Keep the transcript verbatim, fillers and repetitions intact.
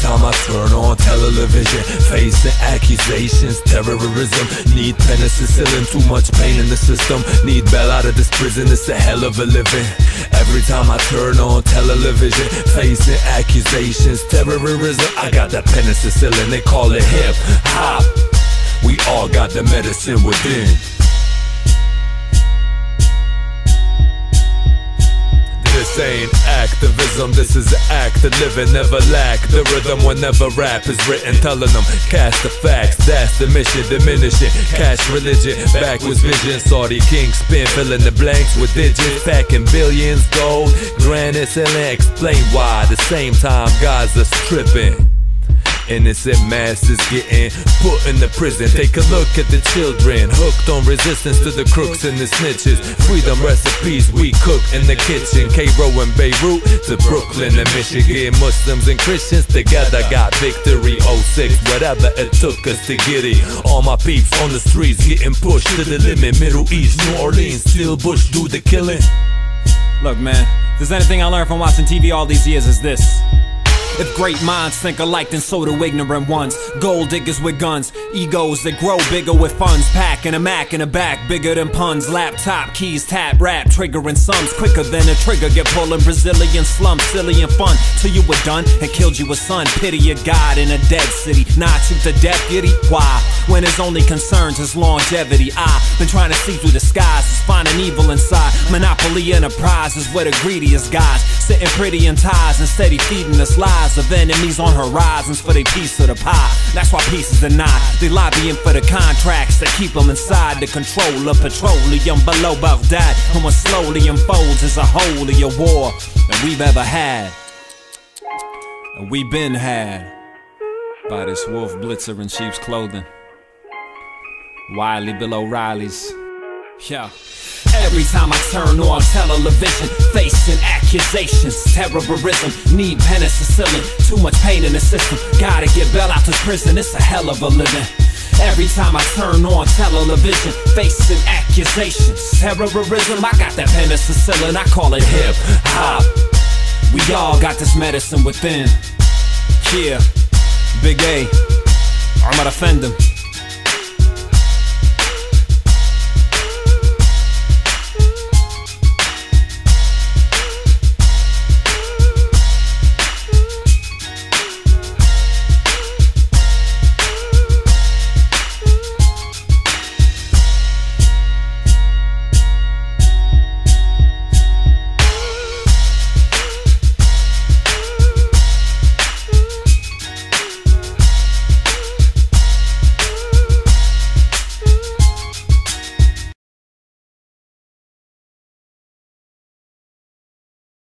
time I turn on television, facing accusations, terrorism, need penicillin, too much pain in the system, need bail out of this prison, it's a hell of a living. Every time I turn on television, facing accusations, terrorism, I got that penicillin, they call it hip hop. We all got the medicine within. This ain't activism, this is an act of living. Never lack the rhythm whenever rap is written, telling them cast the facts, that's the mission, diminishing cash religion, backwards vision, Saudi king spin, filling the blanks with digits, packing billions, gold, granite, selling, explain why, the same time guys are stripping. Innocent masses getting put in the prison. Take a look at the children, hooked on resistance to the crooks and the snitches. Freedom recipes we cook in the kitchen. Cairo and Beirut to Brooklyn and Michigan. Muslims and Christians together got victory. oh six, whatever it took us to get it. All my peeps on the streets getting pushed to the limit. Middle East, New Orleans, still Bush do the killing. Look man, if there's anything I learned from watching T V all these years is this: if great minds think alike, then so do ignorant ones. Gold diggers with guns, egos that grow bigger with funds. Packing a Mac in the back, bigger than puns. Laptop, keys, tap, rap, triggering sums. Quicker than a trigger, get pulling Brazilian slums. Silly and fun, till you were done and killed you a son. Pity a god in a dead city, not you to deputy. Why? When his only concerns is longevity. I've been trying to see through the skies, is finding evil inside. Monopoly enterprise is where the greediest guys sitting pretty in ties and steady feeding us lies of enemies on horizons for their piece of the pie. That's why peace is denied. They lobbying for the contracts that keep them inside the control of petroleum below Baghdad. And what slowly unfolds is a holier war than we've ever had, and we've been had by this wolf blitzer in sheep's clothing. Wiley Bill O'Reilly's. Yeah. Every time I turn on television, facing accusations, terrorism, need penicillin, too much pain in the system, gotta get bail out to prison, it's a hell of a living. Every time I turn on television, facing accusations, terrorism, I got that penicillin, I call it hip hop. We all got this medicine within. Yeah, Big A, I'm gonna offend them.